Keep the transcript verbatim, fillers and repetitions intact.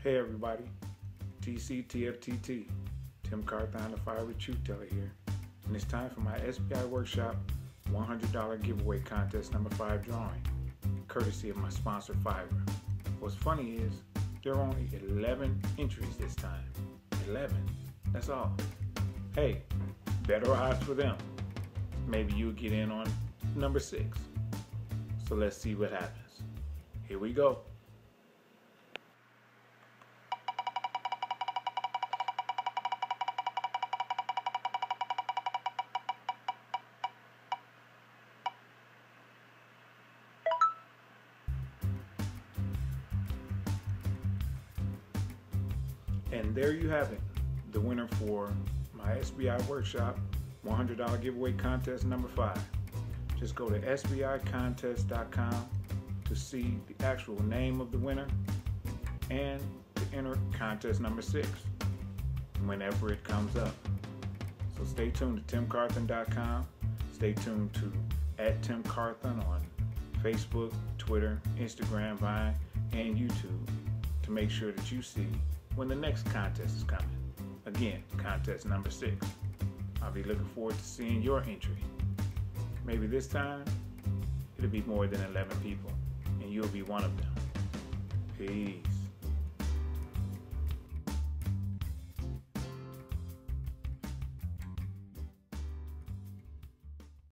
Hey everybody, T C T F T T, Tim Carthon, the Fiery Truth Teller here, and it's time for my S B I Workshop one hundred dollars giveaway contest number five drawing, courtesy of my sponsor Fiverr. What's funny is there are only eleven entries this time. eleven, that's all. Hey, better odds for them. Maybe you'll get in on number six. So let's see what happens. Here we go. And there you have it, the winner for my S B I Workshop one hundred dollars giveaway contest number five. Just go to S B I contest dot com to see the actual name of the winner and to enter contest number six whenever it comes up. So stay tuned to Tim Carthon dot com. Stay tuned to at Tim Carthon on Facebook, Twitter, Instagram, Vine, and YouTube to make sure that you see when the next contest is coming. Again, contest number six. I'll be looking forward to seeing your entry. Maybe this time, it'll be more than eleven people, and you'll be one of them. Peace.